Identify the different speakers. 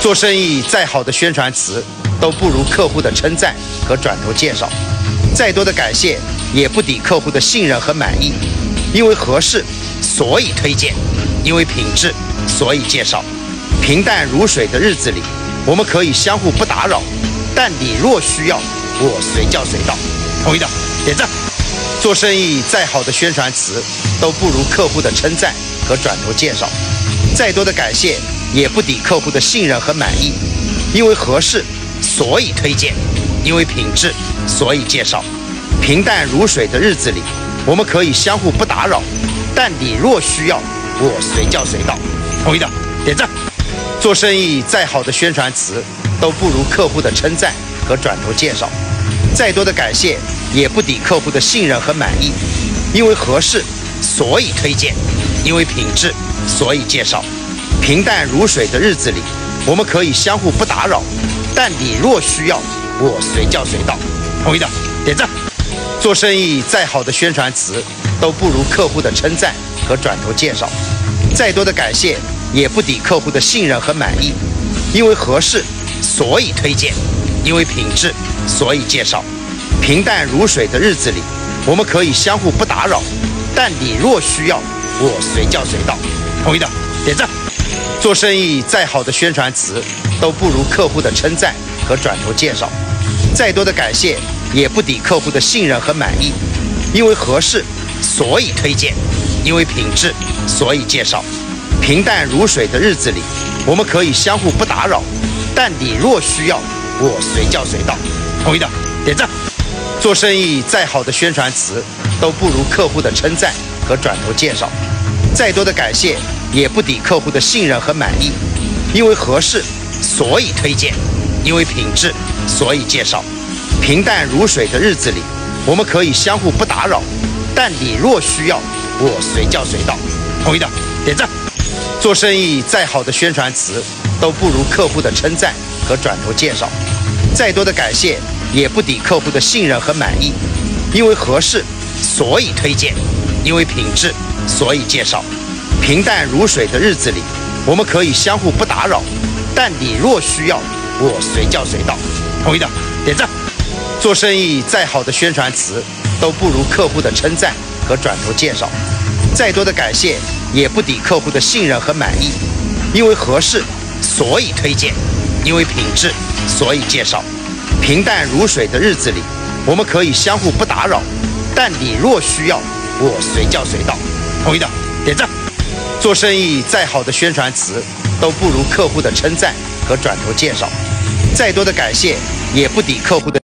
Speaker 1: 做生意再好的宣传词，都不如客户的称赞和转头介绍。再多的感谢，也不抵客户的信任和满意。因为合适，所以推荐；因为品质，所以介绍。平淡如水的日子里，我们可以相互不打扰，但你若需要，我随叫随到。同意的点赞。做生意再好的宣传词，都不如客户的称赞和转头介绍。再多的感谢，也不抵客户的信任和满意。因为合适，所以推荐；因为品质，所以介绍。平淡如水的日子里，我们可以相互不打扰，但你若需要，我随叫随到。同意的点赞。做生意再好的宣传词，都不如客户的称赞和转头介绍。再多的感谢，也不抵客户的信任和满意。因为合适，所以推荐；因为品质，所以介绍。平淡如水的日子里，我们可以相互不打扰，但你若需要，我随叫随到。同意的点赞。做生意再好的宣传词，都不如客户的称赞和转头介绍。再多的感谢，也不抵客户的信任和满意。因为合适，所以推荐；因为品质，所以介绍。平淡如水的日子里，我们可以相互不打扰，但你若需要，我随叫随到。同意的点赞。做生意再好的宣传词，都不如客户的称赞和转头介绍。再多的感谢，也不抵客户的信任和满意。因为合适，所以推荐；因为品质，所以介绍。平淡如水的日子里，我们可以相互不打扰，但你若需要，我随叫随到。同意的点赞。做生意再好的宣传词，都不如客户的称赞和转头介绍。再多的感谢，也不抵客户的信任和满意。因为合适，所以推荐；因为品质，所以介绍。平淡如水的日子里，我们可以相互不打扰，但你若需要，我随叫随到。同意的点赞。做生意再好的宣传词，都不如客户的称赞和转头介绍。再多的感谢，也不抵客户的信任和满意。因为合适，所以推荐；因为品质，所以介绍。平淡如水的日子里，我们可以相互不打扰，但你若需要，我随叫随到。同意的点赞。做生意再好的宣传词，都不如客户的称赞和转头介绍。再多的感谢，也不抵客户的信任和满意。因为合适，所以推荐；因为品质，所以介绍。平淡如水的日子里，我们可以相互不打扰，但你若需要，我随叫随到。同意的点赞。做生意再好的宣传词，都不如客户的称赞和转头介绍。再多的感谢，也不抵客户的